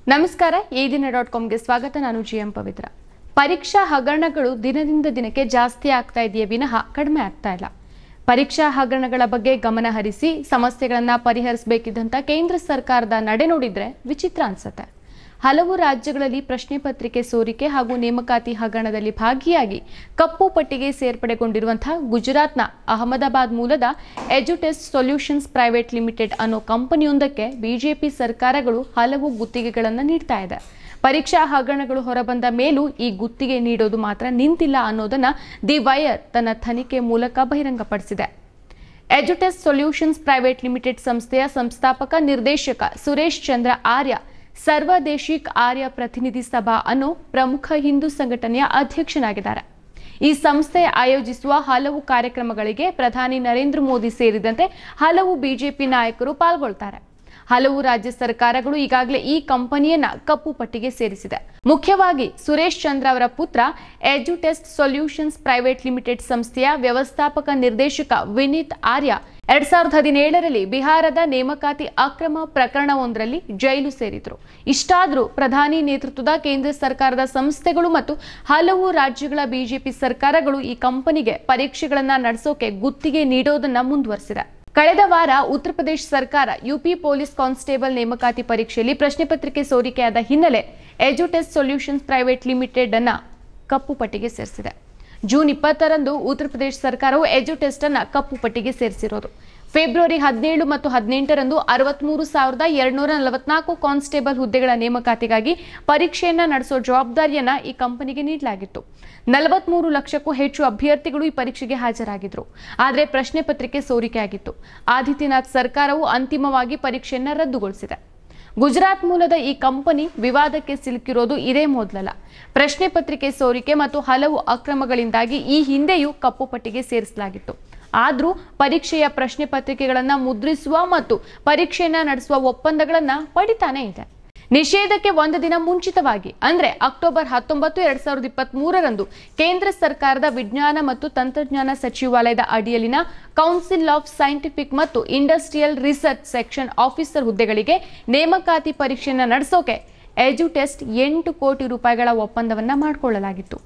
ನಮಸ್ಕಾರ eedina.comಗೆ ಸ್ವಾಗತ. ನಾನು ಜಿಎಂ ಪವಿತ್ರ. ಪರೀಕ್ಷಾ ಹಗರಣಗಳು ದಿನದಿಂದ ದಿನಕ್ಕೆ ಜಾಸ್ತಿ ಆಗ್ತಾ ಇದೆಯೇ ವಿನಃ ಕಡಿಮೆ ಆಗ್ತಾ ಇಲ್ಲ. ಪರೀಕ್ಷಾ ಹಗರಣಗಳ ಬಗ್ಗೆ ಗಮನ ಹರಿಸಿ ಸಮಸ್ಯೆಗಳನ್ನು ಪರಿಹರಿಸಬೇಕಿದ್ದಂತ ಕೇಂದ್ರ ಸರ್ಕಾರದ ನಡೆ ನೋಡಿದ್ರೆ ವಿಚಿತ್ರ ಅನ್ಸುತ್ತೆ. ಹಲವು ರಾಜ್ಯಗಳಲ್ಲಿ ಪ್ರಶ್ನೆ ಪತ್ರಿಕೆ ಸೋರಿಕೆ ಹಾಗೂ ನೇಮಕಾತಿ ಹಗರಣದಲ್ಲಿ ಭಾಗಿಯಾಗಿ ಕಪ್ಪು ಪಟ್ಟಿಗೆ ಸೇರ್ಪಡೆಗೊಂಡಿರುವಂತಹ ಗುಜರಾತ್ನ ಅಹಮದಾಬಾದ್ ಮೂಲದ ಎಜುಟೆಸ್ಟ್ ಸೊಲ್ಯೂಷನ್ಸ್ ಪ್ರೈವೇಟ್ ಲಿಮಿಟೆಡ್ ಅನ್ನೋ ಕಂಪನಿಯೊಂದಕ್ಕೆ ಬಿಜೆಪಿ ಸರ್ಕಾರಗಳು ಹಲವು ಗುತ್ತಿಗೆಗಳನ್ನು ನೀಡ್ತಾ ಇದೆ. ಪರೀಕ್ಷಾ ಹಗರಣಗಳು ಹೊರಬಂದ ಮೇಲೂ ಈ ಗುತ್ತಿಗೆ ನೀಡೋದು ಮಾತ್ರ ನಿಂತಿಲ್ಲ ಅನ್ನೋದನ್ನ ದಿ ವೈರ್ ತನ್ನ ತನಿಖೆ ಮೂಲಕ ಬಹಿರಂಗಪಡಿಸಿದೆ. ಎಜುಟೆಸ್ಟ್ ಸೊಲ್ಯೂಷನ್ಸ್ ಪ್ರೈವೇಟ್ ಲಿಮಿಟೆಡ್ ಸಂಸ್ಥೆಯ ಸಂಸ್ಥಾಪಕ ನಿರ್ದೇಶಕ ಸುರೇಶ್ ಚಂದ್ರ ಆರ್ಯ ಸರ್ವದೇಶಿಕ್ ಆರ್ಯ ಪ್ರತಿನಿಧಿ ಸಭಾ ಅನ್ನೋ ಪ್ರಮುಖ ಹಿಂದೂ ಸಂಘಟನೆಯ ಅಧ್ಯಕ್ಷನಾಗಿದ್ದಾರೆ. ಈ ಸಂಸ್ಥೆ ಆಯೋಜಿಸುವ ಹಲವು ಕಾರ್ಯಕ್ರಮಗಳಿಗೆ ಪ್ರಧಾನಿ ನರೇಂದ್ರ ಮೋದಿ ಸೇರಿದಂತೆ ಹಲವು ಬಿಜೆಪಿ ನಾಯಕರು ಪಾಲ್ಗೊಳ್ತಾರೆ. ಹಲವು ರಾಜ್ಯ ಸರ್ಕಾರಗಳು ಈಗಾಗಲೇ ಈ ಕಂಪನಿಯನ್ನ ಕಪ್ಪು ಪಟ್ಟಿಗೆ ಸೇರಿಸಿದೆ. ಮುಖ್ಯವಾಗಿ ಸುರೇಶ್ ಚಂದ್ರ ಅವರ ಪುತ್ರ ಎಜುಟೆಸ್ಟ್ ಸೊಲ್ಯೂಷನ್ಸ್ ಪ್ರೈವೇಟ್ ಲಿಮಿಟೆಡ್ ಸಂಸ್ಥೆಯ ವ್ಯವಸ್ಥಾಪಕ ನಿರ್ದೇಶಕ ವಿನೀತ್ ಆರ್ಯ 2017ರಲ್ಲಿ ಬಿಹಾರದ ನೇಮಕಾತಿ ಅಕ್ರಮ ಪ್ರಕರಣವೊಂದರಲ್ಲಿ ಜೈಲು ಸೇರಿದ್ರು. ಇಷ್ಟಾದರೂ ಪ್ರಧಾನಿ ನೇತೃತ್ವದ ಕೇಂದ್ರ ಸರ್ಕಾರದ ಸಂಸ್ಥೆಗಳು ಮತ್ತು ಹಲವು ರಾಜ್ಯಗಳ ಬಿಜೆಪಿ ಸರ್ಕಾರಗಳು ಈ ಕಂಪನಿಗೆ ಪರೀಕ್ಷೆಗಳನ್ನ ನಡೆಸೋಕೆ ಗುತ್ತಿಗೆ ನೀಡೋದನ್ನ ಮುಂದುವರೆಸಿದೆ. ಕಳೆದ ವಾರ ಉತ್ತರ ಪ್ರದೇಶ ಸರ್ಕಾರ ಯುಪಿ ಪೊಲೀಸ್ ಕಾನ್ಸ್ಟೇಬಲ್ ನೇಮಕಾತಿ ಪರೀಕ್ಷೆಯಲ್ಲಿ ಪ್ರಶ್ನೆ ಪತ್ರಿಕೆ ಸೋರಿಕೆಯಾದ ಹಿನ್ನೆಲೆ ಎಜುಟೆಸ್ಟ್ ಸೊಲ್ಯೂಷನ್ಸ್ ಪ್ರೈವೇಟ್ ಲಿಮಿಟೆಡ್ ಅನ್ನ ಕಪ್ಪು ಪಟ್ಟಿಗೆ ಸೇರಿಸಿದೆ. ಜೂನ್ 20ರಂದು ಉತ್ತರ ಪ್ರದೇಶ ಸರ್ಕಾರವು ಎಜುಟೆಸ್ಟ್ ಅನ್ನ ಕಪ್ಪು ಪಟ್ಟಿಗೆ ಸೇರಿಸಿರೋದು. ಫೆಬ್ರವರಿ 17 ಮತ್ತು 18ರಂದು 63,244 ಕಾನ್ಸ್ಟೇಬಲ್ ಹುದ್ದೆಗಳ ನೇಮಕಾತಿಗಾಗಿ ಪರೀಕ್ಷೆಯನ್ನ ನಡೆಸೋ ಜವಾಬ್ದಾರಿಯನ್ನ ಈ ಕಂಪನಿಗೆ ನೀಡಲಾಗಿತ್ತು. 43 ಲಕ್ಷಕ್ಕೂ ಹೆಚ್ಚು ಅಭ್ಯರ್ಥಿಗಳು ಈ ಪರೀಕ್ಷೆಗೆ ಹಾಜರಾಗಿದ್ರು. ಆದರೆ ಪ್ರಶ್ನೆ ಪತ್ರಿಕೆ ಸೋರಿಕೆಯಾಗಿತ್ತು. ಆದಿತ್ಯನಾಥ್ ಸರ್ಕಾರವು ಅಂತಿಮವಾಗಿ ಪರೀಕ್ಷೆಯನ್ನ ರದ್ದುಗೊಳಿಸಿದೆ. ಗುಜರಾತ್ ಮೂಲದ ಈ ಕಂಪನಿ ವಿವಾದಕ್ಕೆ ಸಿಲುಕಿರೋದು ಇದೇ ಮೊದಲಲ್ಲ. ಪ್ರಶ್ನೆ ಪತ್ರಿಕೆ ಸೋರಿಕೆ ಮತ್ತು ಹಲವು ಅಕ್ರಮಗಳಿಂದಾಗಿ ಈ ಹಿಂದೆಯೂ ಕಪ್ಪು ಪಟ್ಟಿಗೆ ಸೇರಿಸಲಾಗಿತ್ತು. ಆದರೂ ಪರೀಕ್ಷೆಯ ಪ್ರಶ್ನೆ ಪತ್ರಿಕೆಗಳನ್ನ ಮುದ್ರಿಸುವ ಮತ್ತು ಪರೀಕ್ಷೆಯನ್ನ ನಡೆಸುವ ಒಪ್ಪಂದಗಳನ್ನ ಪಡಿತಾನೇ ಇದೆ. ನಿಷೇಧಕ್ಕೆ ಒಂದು ದಿನ ಮುಂಚಿತವಾಗಿ ಅಂದ್ರೆ ಅಕ್ಟೋಬರ್ 19, 2023ರಂದು ಕೇಂದ್ರ ಸರ್ಕಾರದ ವಿಜ್ಞಾನ ಮತ್ತು ತಂತ್ರಜ್ಞಾನ ಸಚಿವಾಲಯದ ಅಡಿಯಲ್ಲಿನ ಕೌನ್ಸಿಲ್ ಆಫ್ ಸೈಂಟಿಫಿಕ್ ಮತ್ತು ಇಂಡಸ್ಟ್ರಿಯಲ್ ರಿಸರ್ಚ್ ಸೆಕ್ಷನ್ ಆಫೀಸರ್ ಹುದ್ದೆಗಳಿಗೆ ನೇಮಕಾತಿ ಪರೀಕ್ಷೆಯನ್ನು ನಡೆಸೋಕೆ ಎಜುಟೆಸ್ಟ್ 8 ಕೋಟಿ ರೂಪಾಯಿಗಳ ಒಪ್ಪಂದವನ್ನ ಮಾಡಿಕೊಳ್ಳಲಾಗಿತ್ತು.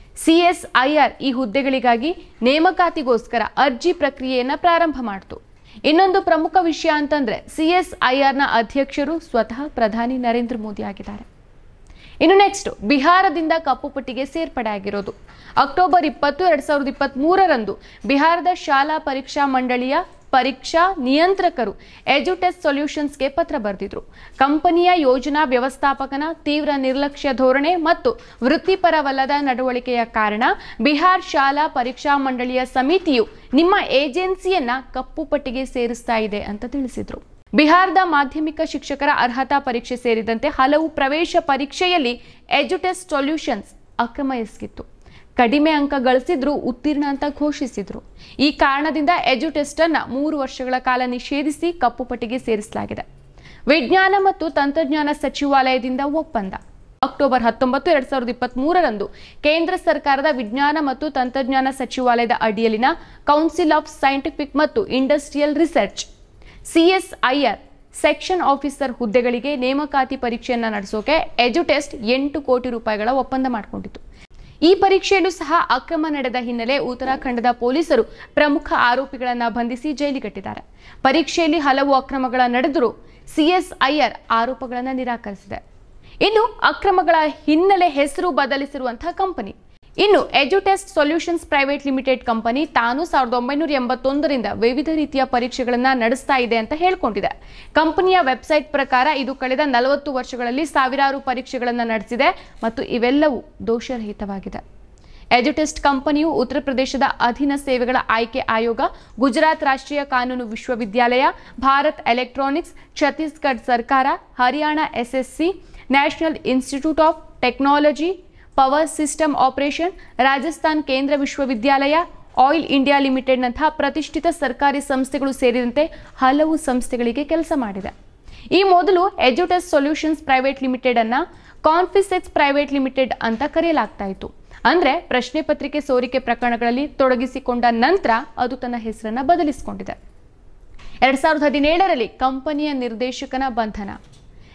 ಸಿಎಸ್ಐಆರ್ ಈ ಹುದ್ದೆಗಳಿಗಾಗಿ ನೇಮಕಾತಿಗೋಸ್ಕರ ಅರ್ಜಿ ಪ್ರಕ್ರಿಯೆಯನ್ನ ಪ್ರಾರಂಭ ಮಾಡಿತು. ಇನ್ನೊಂದು ಪ್ರಮುಖ ವಿಷಯ ಅಂತಂದ್ರೆ ಸಿಎಸ್ಐಆರ್ನ ಅಧ್ಯಕ್ಷರು ಸ್ವತಃ ಪ್ರಧಾನಿ ನರೇಂದ್ರ ಮೋದಿ ಆಗಿದ್ದಾರೆ. ಇನ್ನು ನೆಕ್ಸ್ಟ್ ಬಿಹಾರದಿಂದ ಕಪ್ಪು ಪಟ್ಟಿಗೆ ಸೇರ್ಪಡೆ ಆಗಿರೋದು. ಅಕ್ಟೋಬರ್ 20, 2023ರಂದು ಬಿಹಾರದ ಶಾಲಾ ಪರೀಕ್ಷಾ ಮಂಡಳಿಯ ಪರೀಕ್ಷಾ ನಿಯಂತ್ರಕರು ಎಜುಟೆಸ್ಟ್ ಸೊಲ್ಯೂಷನ್ಸ್ಗೆ ಪತ್ರ ಬರೆದಿದ್ರು. ಕಂಪನಿಯ ಯೋಜನಾ ವ್ಯವಸ್ಥಾಪಕನ ತೀವ್ರ ನಿರ್ಲಕ್ಷ್ಯ ಧೋರಣೆ ಮತ್ತು ವೃತ್ತಿಪರವಲ್ಲದ ನಡವಳಿಕೆಯ ಕಾರಣ ಬಿಹಾರ್ ಶಾಲಾ ಪರೀಕ್ಷಾ ಮಂಡಳಿಯ ಸಮಿತಿಯು ನಿಮ್ಮ ಏಜೆನ್ಸಿಯನ್ನ ಕಪ್ಪು ಪಟ್ಟಿಗೆ ಸೇರಿಸ್ತಾ ಇದೆ ಅಂತ ತಿಳಿಸಿದ್ರು. ಬಿಹಾರದ ಮಾಧ್ಯಮಿಕ ಶಿಕ್ಷಕರ ಅರ್ಹತಾ ಪರೀಕ್ಷೆ ಸೇರಿದಂತೆ ಹಲವು ಪ್ರವೇಶ ಪರೀಕ್ಷೆಯಲ್ಲಿ ಎಜುಟೆಸ್ಟ್ ಸೊಲ್ಯೂಷನ್ಸ್ ಅಕ್ರಮ ಎಸಗಿತ್ತು. ಕಡಿಮೆ ಅಂಕ ಗಳಿಸಿದ್ರು ಉತ್ತೀರ್ಣ ಅಂತ ಘೋಷಿಸಿದ್ರು. ಈ ಕಾರಣದಿಂದ ಎಜುಟೆಸ್ಟ್ ಅನ್ನ 3 ವರ್ಷಗಳ ಕಾಲ ನಿಷೇಧಿಸಿ ಕಪ್ಪು ಪಟ್ಟಿಗೆ ಸೇರಿಸಲಾಗಿದೆ. ವಿಜ್ಞಾನ ಮತ್ತು ತಂತ್ರಜ್ಞಾನ ಸಚಿವಾಲಯದಿಂದ ಒಪ್ಪಂದ. ಅಕ್ಟೋಬರ್ 19, 2023ರಂದು ಕೇಂದ್ರ ಸರ್ಕಾರದ ವಿಜ್ಞಾನ ಮತ್ತು ತಂತ್ರಜ್ಞಾನ ಸಚಿವಾಲಯದ ಅಡಿಯಲ್ಲಿನ ಕೌನ್ಸಿಲ್ ಆಫ್ ಸೈಂಟಿಫಿಕ್ ಮತ್ತು Industrial Research CSIR section officer ಹುದ್ದೆಗಳಿಗೆ ನೇಮಕಾತಿ ಪರೀಕ್ಷೆಯನ್ನ ನಡೆಸೋಕೆ ಎಜುಟೆಸ್ಟ್ 8 ಕೋಟಿ ರೂಪಾಯಿಗಳ ಒಪ್ಪಂದ ಮಾಡಿಕೊಂಡಿತ್ತು. ಈ ಪರೀಕ್ಷೆಯಲ್ಲೂ ಸಹ ಅಕ್ರಮ ನಡೆದ ಹಿನ್ನೆಲೆ ಉತ್ತರಾಖಂಡದ ಪೊಲೀಸರು ಪ್ರಮುಖ ಆರೋಪಿಗಳನ್ನು ಬಂಧಿಸಿ ಜೈಲಿಗಟ್ಟಿದ್ದಾರೆ. ಪರೀಕ್ಷೆಯಲ್ಲಿ ಹಲವು ಅಕ್ರಮಗಳ ನಡೆದರೂ ಸಿಎಸ್ಐಆರ್ ಆರೋಪಗಳನ್ನು ನಿರಾಕರಿಸಿದೆ. ಇನ್ನು ಅಕ್ರಮಗಳ ಹಿನ್ನೆಲೆ ಹೆಸರು ಬದಲಿಸಿರುವಂತಹ ಕಂಪನಿ ಇನ್ನು Edutest Solutions Private Limited company ತಾನು 1981ರಿಂದ ವಿವಿಧ ರೀತಿಯ ಪರೀಕ್ಷೆಗಳನ್ನ ನಡೆಸ್ತಾ ಇದೆ ಅಂತ ಹೇಳ್ಕೊಂಡಿದೆ. ಕಂಪನಿಯ ವೆಬ್ಸೈಟ್ ಪ್ರಕಾರ ಇದು ಕಳೆದ 40 ವರ್ಷಗಳಲ್ಲಿ ಸಾವಿರಾರು ಪರೀಕ್ಷೆಗಳನ್ನು ನಡೆಸಿದೆ ಮತ್ತು ಇವೆಲ್ಲವೂ ದೋಷರಹಿತವಾಗಿದೆ. ಎಜುಟೆಸ್ಟ್ ಕಂಪನಿಯು ಉತ್ತರ ಪ್ರದೇಶದ ಅಧೀನ ಸೇವೆಗಳ ಆಯ್ಕೆ ಆಯೋಗ, ಗುಜರಾತ್ ರಾಷ್ಟ್ರೀಯ ಕಾನೂನು ವಿಶ್ವವಿದ್ಯಾಲಯ, ಭಾರತ್ ಎಲೆಕ್ಟ್ರಾನಿಕ್ಸ್, ಛತ್ತೀಸ್ಗಢ ಸರ್ಕಾರ, Haryana SSC, National Institute of Technology, power system operation, Rajasthan ಕೇಂದ್ರ ವಿಶ್ವವಿದ್ಯಾಲಯ, ಆಯಿಲ್ ಇಂಡಿಯಾ ಲಿಮಿಟೆಡ್ನಂತಹ ಪ್ರತಿಷ್ಠಿತ ಸರ್ಕಾರಿ ಸಂಸ್ಥೆಗಳು ಸೇರಿದಂತೆ ಹಲವು ಸಂಸ್ಥೆಗಳಿಗೆ ಕೆಲಸ ಮಾಡಿದೆ. ಈ ಮೊದಲು ಎಜುಟೆಸ್ಟ್ ಸೊಲ್ಯೂಷನ್ಸ್ ಪ್ರೈವೇಟ್ ಲಿಮಿಟೆಡ್ ಅನ್ನ ಕಾನ್ಫಿಸೆಕ್ಸ್ ಪ್ರೈವೇಟ್ ಲಿಮಿಟೆಡ್ ಅಂತ ಕರೆಯಲಾಗ್ತಾ ಇತ್ತು. ಅಂದ್ರೆ ಪ್ರಶ್ನೆ ಪತ್ರಿಕೆ ಸೋರಿಕೆ ಪ್ರಕರಣಗಳಲ್ಲಿ ತೊಡಗಿಸಿಕೊಂಡ ನಂತರ ಅದು ತನ್ನ ಹೆಸರನ್ನ ಬದಲಿಸಿಕೊಂಡಿದೆ. 2017ರಲ್ಲಿ ಕಂಪನಿಯ ನಿರ್ದೇಶಕನ ಬಂಧನ.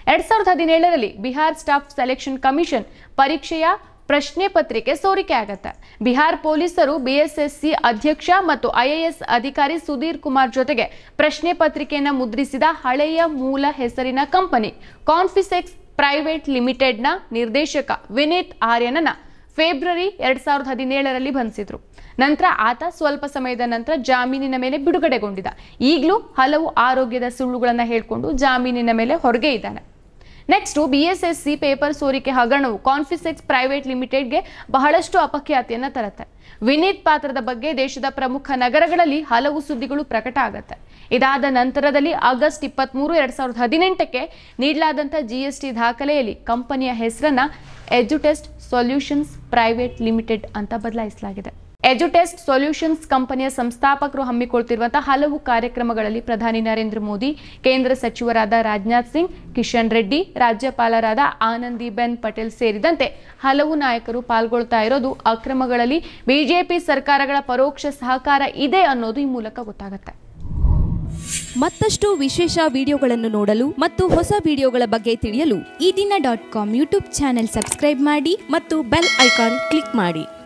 2017ರಲ್ಲಿ ಬಿಹಾರ್ ಸ್ಟಾಫ್ ಸೆಲೆಕ್ಷನ್ ಕಮಿಷನ್ ಪರೀಕ್ಷೆಯ ಪ್ರಶ್ನೆ ಪತ್ರಿಕೆ ಸೋರಿಕೆ ಆಗತ್ತೆ. ಬಿಹಾರ್ ಪೊಲೀಸರು ಬಿಎಸ್ಎಸ್ಸಿ ಅಧ್ಯಕ್ಷ ಮತ್ತು ಐಎಎಸ್ ಅಧಿಕಾರಿ ಸುಧೀರ್ ಕುಮಾರ್ ಜೊತೆಗೆ ಪ್ರಶ್ನೆ ಪತ್ರಿಕೆಯನ್ನು ಮುದ್ರಿಸಿದ ಹಳೆಯ ಮೂಲ ಹೆಸರಿನ ಕಂಪನಿ ಕಾನ್ಫಿಸೆಕ್ಸ್ ಪ್ರೈವೇಟ್ ಲಿಮಿಟೆಡ್ನ ನಿರ್ದೇಶಕ ವಿನೀತ್ ಆರ್ಯನನ್ನ ಫೆಬ್ರವರಿ 2017ರಲ್ಲಿ ಬಂಧಿಸಿದ್ರು. ನಂತರ ಆತ ಸ್ವಲ್ಪ ಸಮಯದ ನಂತರ ಜಾಮೀನಿನ ಮೇಲೆ ಬಿಡುಗಡೆಗೊಂಡಿದ್ದ. ಈಗಲೂ ಹಲವು ಆರೋಗ್ಯದ ಸುಳ್ಳುಗಳನ್ನು ಹೇಳಿಕೊಂಡು ಜಾಮೀನಿನ ಮೇಲೆ ಹೊರಗೆ ಇದ್ದಾನೆ. ನೆಕ್ಸ್ಟ್, ಬಿಎಸ್ಎಸ್ಸಿ ಪೇಪರ್ ಸೋರಿಕೆ ಹಗರಣವು ಕಾನ್ಫಿಸೆಕ್ಸ್ ಪ್ರೈವೇಟ್ ಲಿಮಿಟೆಡ್ಗೆ ಬಹಳಷ್ಟು ಅಪಖ್ಯಾತಿಯನ್ನು ತರುತ್ತೆ. ವಿನೀತ್ ಪಾತ್ರದ ಬಗ್ಗೆ ದೇಶದ ಪ್ರಮುಖ ನಗರಗಳಲ್ಲಿ ಹಲವು ಸುದ್ದಿಗಳು ಪ್ರಕಟ ಆಗುತ್ತೆ. ಇದಾದ ನಂತರದಲ್ಲಿ ಆಗಸ್ಟ್ 23, 2018ಕ್ಕೆ ನೀಡಲಾದಂಥ GST ದಾಖಲೆಯಲ್ಲಿ ಕಂಪನಿಯ ಹೆಸರನ್ನ ಎಜುಟೆಸ್ಟ್ ಸೊಲ್ಯೂಷನ್ಸ್ ಪ್ರೈವೇಟ್ ಲಿಮಿಟೆಡ್ ಅಂತ ಬದಲಾಯಿಸಲಾಗಿದೆ. ಎಜುಟೆಸ್ಟ್ ಸೊಲ್ಯೂಷನ್ಸ್ ಕಂಪನಿಯ ಸಂಸ್ಥಾಪಕರು ಹಮ್ಮಿಕೊಳ್ತಿರುವಂತಹ ಹಲವು ಕಾರ್ಯಕ್ರಮಗಳಲ್ಲಿ ಪ್ರಧಾನಿ ನರೇಂದ್ರ ಮೋದಿ, ಕೇಂದ್ರ ಸಚಿವರಾದ ರಾಜನಾಥ್ ಸಿಂಗ್, ಕಿಶನ್ ರೆಡ್ಡಿ, ರಾಜ್ಯಪಾಲರಾದ ಆನಂದಿಬೆನ್ ಪಟೇಲ್ ಸೇರಿದಂತೆ ಹಲವು ನಾಯಕರು ಪಾಲ್ಗೊಳ್ತಾ ಇರೋದು ಅಕ್ರಮಗಳಲ್ಲಿ ಬಿಜೆಪಿ ಸರ್ಕಾರಗಳ ಪರೋಕ್ಷ ಸಹಕಾರ ಇದೆ ಅನ್ನೋದು ಈ ಮೂಲಕ ಗೊತ್ತಾಗುತ್ತೆ. ಮತ್ತಷ್ಟು ವಿಶೇಷ ವಿಡಿಯೋಗಳನ್ನು ನೋಡಲು ಮತ್ತು ಹೊಸ ವಿಡಿಯೋಗಳ ಬಗ್ಗೆ ತಿಳಿಯಲು eDina.com ಯೂಟ್ಯೂಬ್ ಚಾನೆಲ್ ಸಬ್ಸ್ಕ್ರೈಬ್ ಮಾಡಿ ಮತ್ತು ಬೆಲ್ ಐಕಾನ್ ಕ್ಲಿಕ್ ಮಾಡಿ.